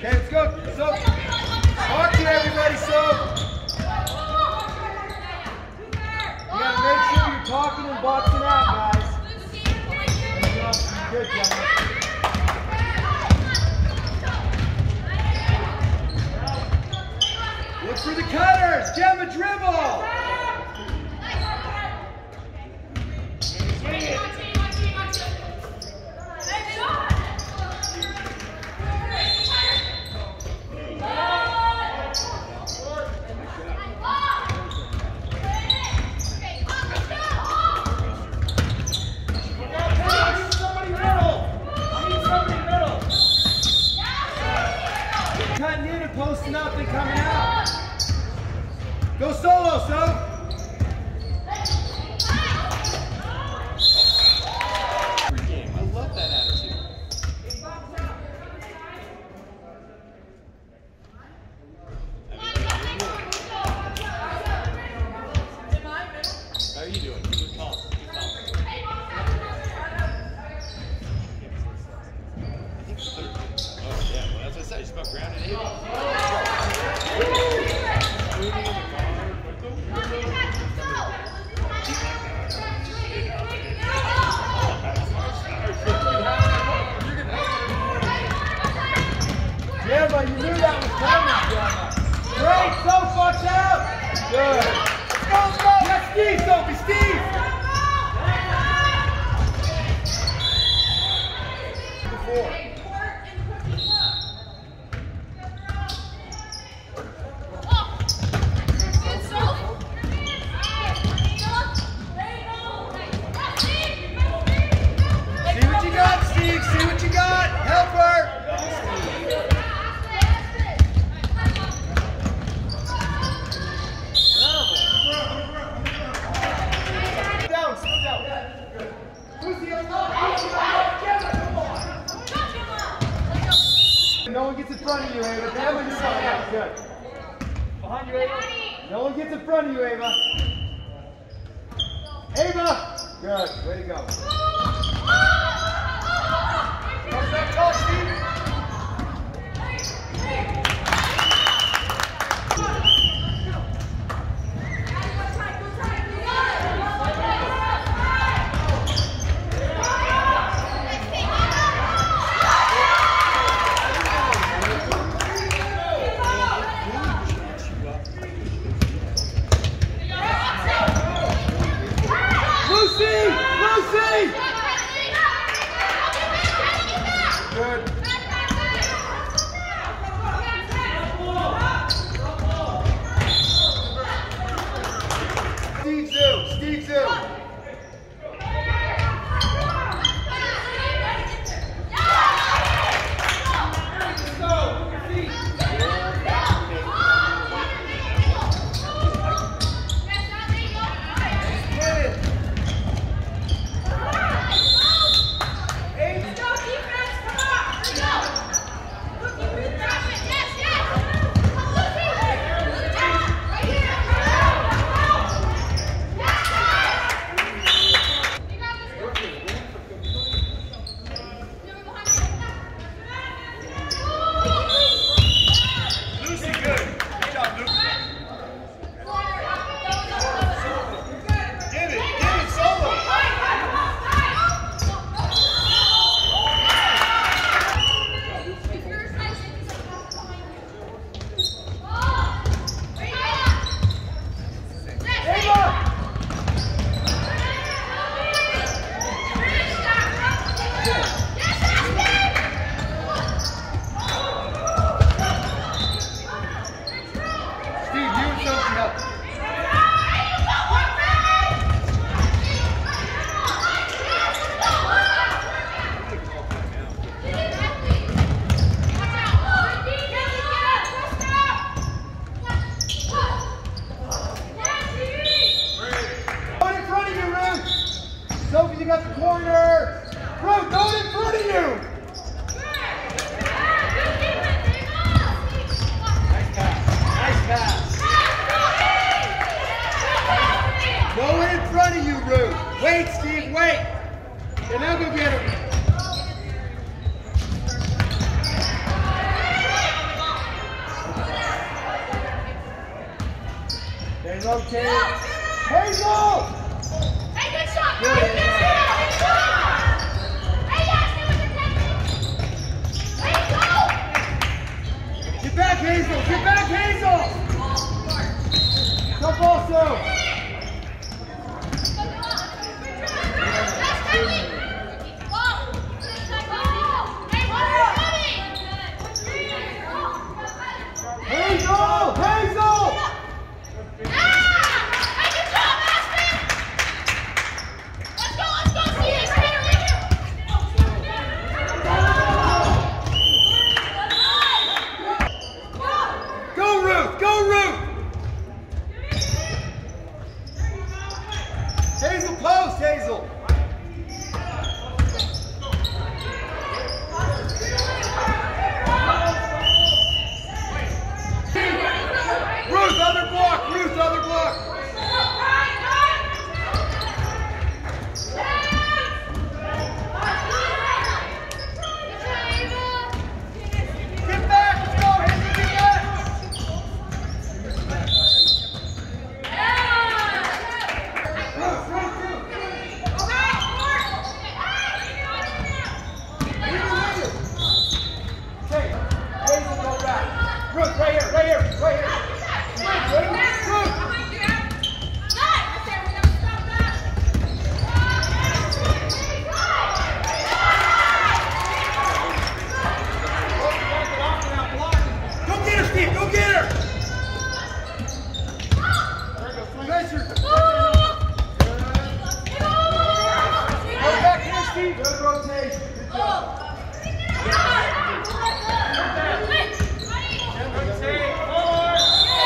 Okay, let's go. So, talk to everybody, so. You gotta make sure you're talking and boxing out, guys. Good, Gemma. Look for the cutters. Gemma, dribble. Cutting in and posting up and coming out. Go solo, so. Game. I love that attitude. How are you doing? Good call. Good call. I think 13. Oh, yeah. Well, that's what I said. It's about ground and 80. Yeah, but you knew that was coming, Gemma. Great, so watch out. Good. Let's go, let's go. Yes, Steve, Sophie, Steve. Before. See what you got, Steve. See what you got. Help her. No one gets in front of you, Ava. Damn it, you're going out. Good. Behind you, Ava. No one gets in front of you, Ava. Ava! Good. Way to go. Comes back, call, Steve. Good. Steve Zoo. Steve Zoo. rotate. Hazel! Hey, good shot! Good. Good shot! Hey, Ashley, with the tempo! Hey, go! Get back, Hazel! Get back, Hazel! Jump also! Hazel! Hazel! Go, Ruth! Go, Ruth! Hazel, post, Hazel! Ruth, other block! Ruth, other block! Get back! Let's go, Hazel, get back! Ruth, Ruth, Ruth! Okay, Hazel, go back. Ruth, right here, right here, right here. Ruth, Ruth. Go get her, Steve, go get her. Pressure. Go back here, Steve. Good rotation. Good job. Rotate forward.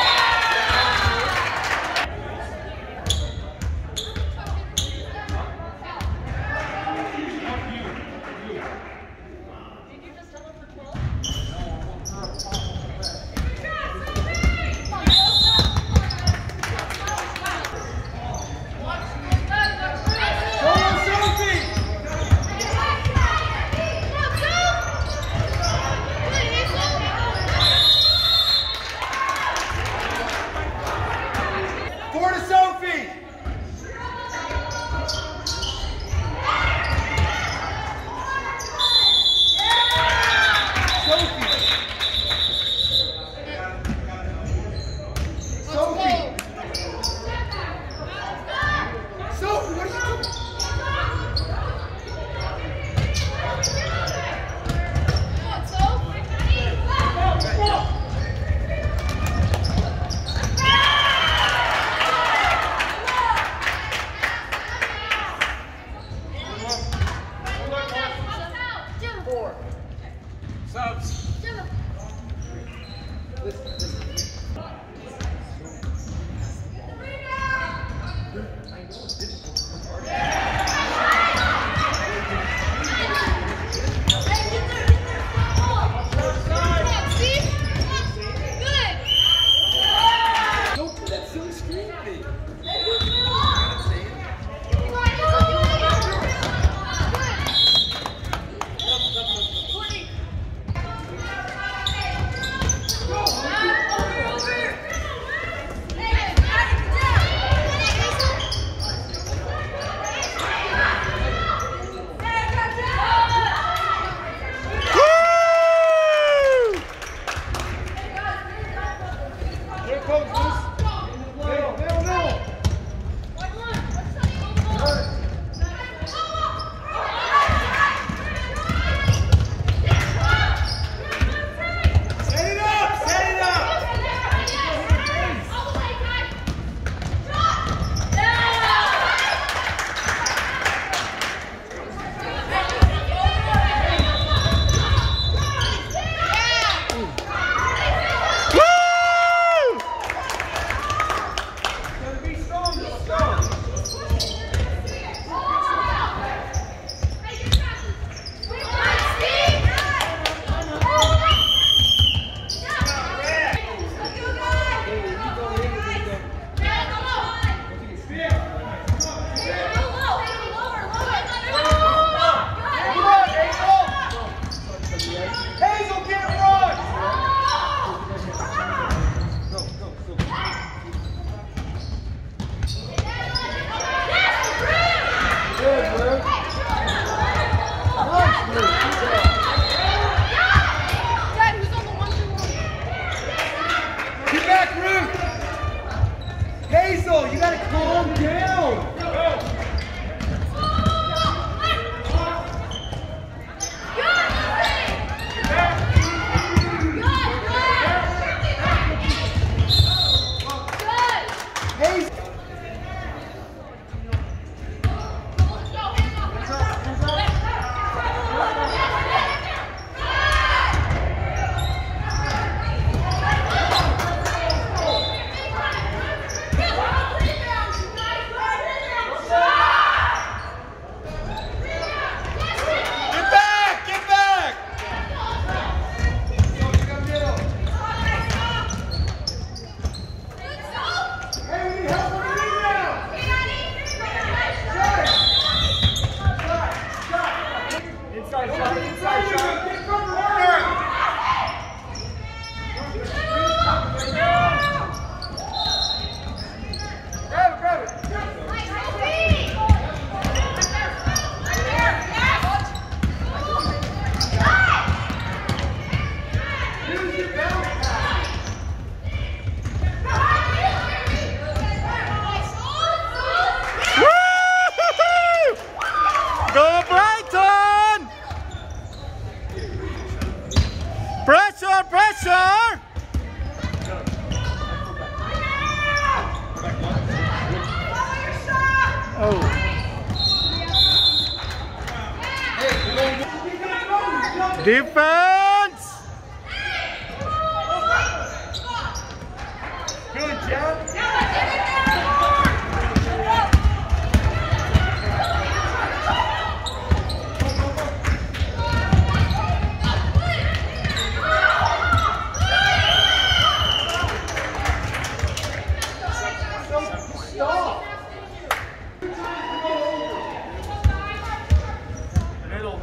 Go on, Sophie. Four to Sophie. Sophie. Sophie. Sophie, what are you doing? Four. Subs. That silly screen thing. pressure! Oh. Defense! Good job. Stop. Middle.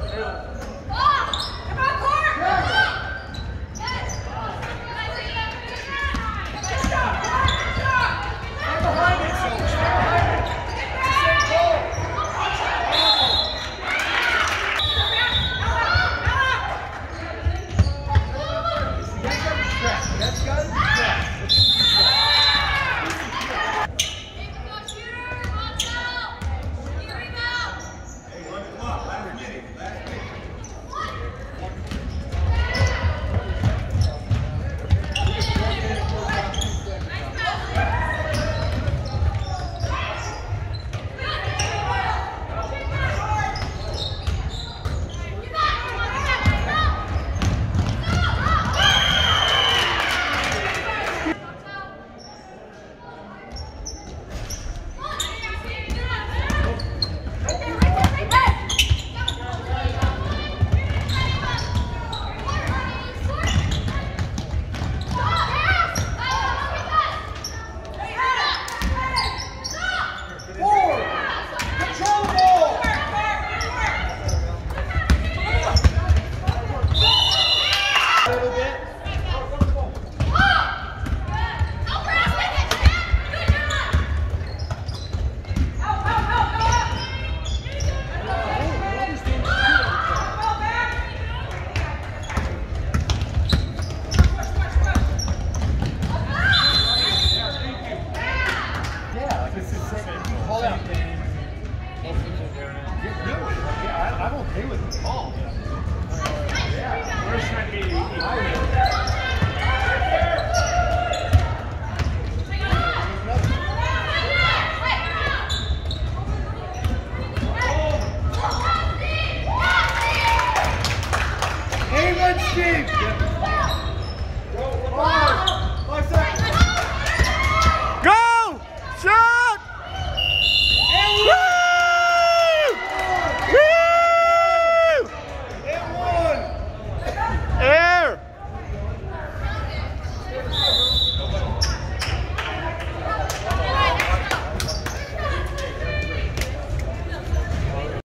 I'm okay with the call. Yeah, we're trying to be Steve!